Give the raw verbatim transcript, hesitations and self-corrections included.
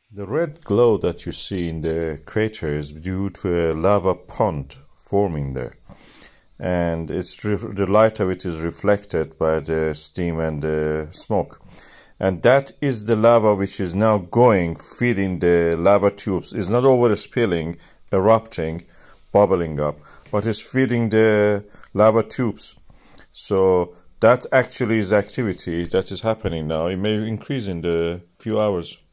The red glow that you see in the crater is due to a lava pond forming there, and it's the light of it is reflected by the steam and the smoke, and that is the lava which is now going, feeding the lava tubes. It's not over spilling, erupting, bubbling up, but it's feeding the lava tubes. So that actually is activity that is happening now. It may increase in the few hours.